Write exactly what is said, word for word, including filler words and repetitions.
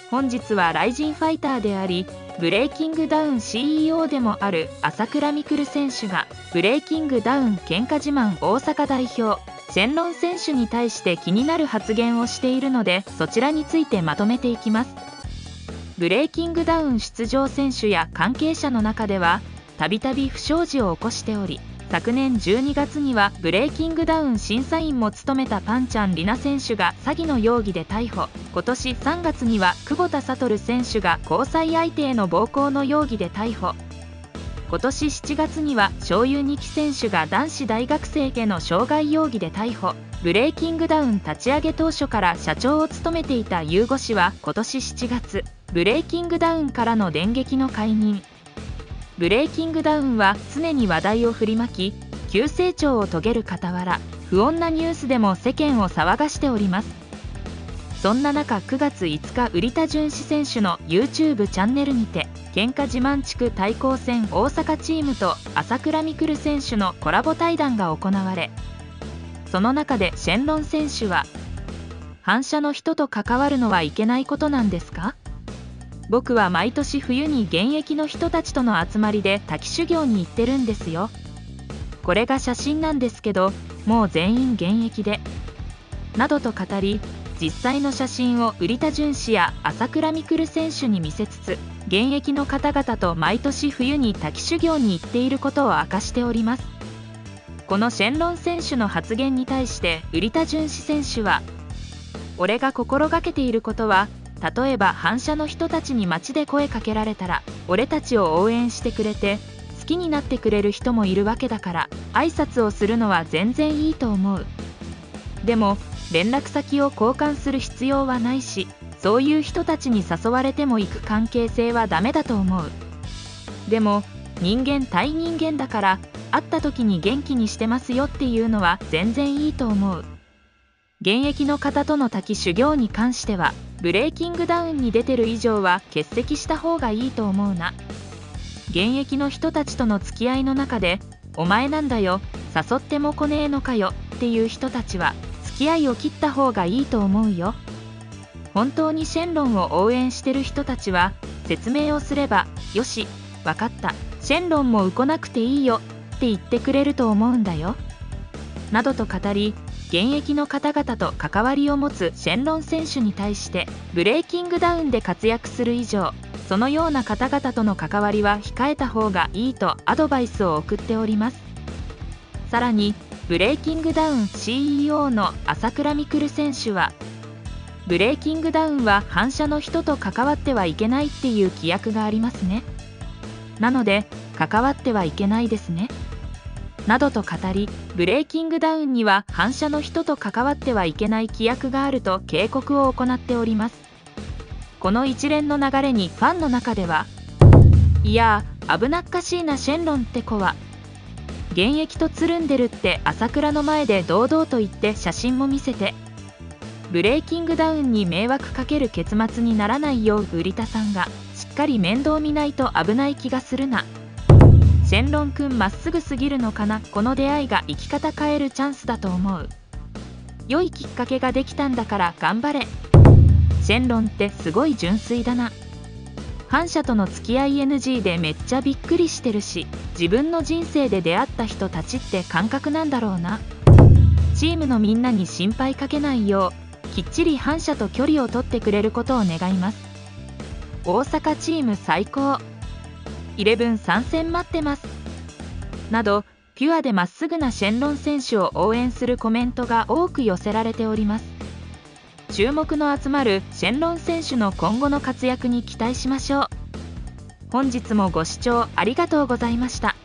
本日はライジンファイターであり、ブレイキングダウン シーイーオー でもある朝倉未来選手が、ブレイキングダウン喧嘩自慢大阪代表、シェンロン選手に対して気になる発言をしているので、そちらについてまとめていきます。ブレイキングダウン出場選手や関係者の中では、たびたび不祥事を起こしており、昨年じゅうにがつにはブレイキングダウン審査員も務めたパンチャンリナ選手が詐欺の容疑で逮捕、今年さんがつには久保田悟選手が交際相手への暴行の容疑で逮捕、今年しちがつには庄湯二木選手が男子大学生への傷害容疑で逮捕。ブレイキングダウン立ち上げ当初から社長を務めていたユーゴ氏は今年しちがつ、ブレイキングダウンからの電撃の解任。ブレイキングダウンは常に話題を振りまき、急成長を遂げる傍ら、不穏なニュースでも世間を騒がしております。そんな中、くがついつか瓜田淳史選手の YouTube チャンネルにて、喧嘩自慢地区対抗戦大阪チームと朝倉未来選手のコラボ対談が行われ、その中でシェンロン選手は、反社の人と関わるのはいけないことなんですか？僕は毎年冬に現役の人たちとの集まりで滝修行に行ってるんですよ。これが写真なんですけど、もう全員現役で。などと語り、実際の写真を瓜田淳史や朝倉未来選手に見せつつ、現役の方々と毎年冬に滝修行に行っていることを明かしております。このシェンロン選手の発言に対して瓜田淳史選手は、俺が心がけていることは、例えば反社の人たちに街で声かけられたら、俺たちを応援してくれて好きになってくれる人もいるわけだから、挨拶をするのは全然いいと思う。でも連絡先を交換する必要はないし、そういう人たちに誘われても行く関係性はダメだと思う。でも人間対人間だから、会った時に元気にしてますよっていうのは全然いいと思う。現役の方との滝修行に関しては、ブレイキングダウンに出てる以上は欠席した方がいいと思うな。現役の人たちとの付き合いの中で、お前なんだよ、誘っても来ねえのかよっていう人たちは、付き合いを切った方がいいと思うよ。本当にシェンロンを応援してる人たちは、説明をすれば、よし、わかった、シェンロンも来なくていいよって言ってくれると思うんだよ。などと語り、現役の方々と関わりを持つシェンロン選手に対して、ブレイキングダウンで活躍する以上、そのような方々との関わりは控えた方がいいとアドバイスを送っております。さらに、ブレイキングダウン シーイーオー の朝倉未来選手は、ブレイキングダウンは反社の人と関わってはいけないっていう規約がありますね。なので、関わってはいけないですね。などと語り、ブレイキングダウンには反社の人と関わってはいけない規約があると警告を行っております。この一連の流れにファンの中では、いやー危なっかしいなシェンロンって子は、現役とつるんでるって朝倉の前で堂々と言って写真も見せて、ブレイキングダウンに迷惑かける結末にならないよう瓜田さんがしっかり面倒見ないと危ない気がするな。シェンロンくんまっすぐすぎるのかな。この出会いが生き方変えるチャンスだと思う。良いきっかけができたんだから頑張れ。シェンロンってすごい純粋だな。反社との付き合い エヌジー でめっちゃびっくりしてるし、自分の人生で出会った人たちって感覚なんだろうな。チームのみんなに心配かけないよう、きっちり反社と距離を取ってくれることを願います。大阪チーム最高。イレブン参戦待ってます。など、ピュアでまっすぐなシェンロン選手を応援するコメントが多く寄せられております。注目の集まるシェンロン選手の今後の活躍に期待しましょう。本日もご視聴ありがとうございました。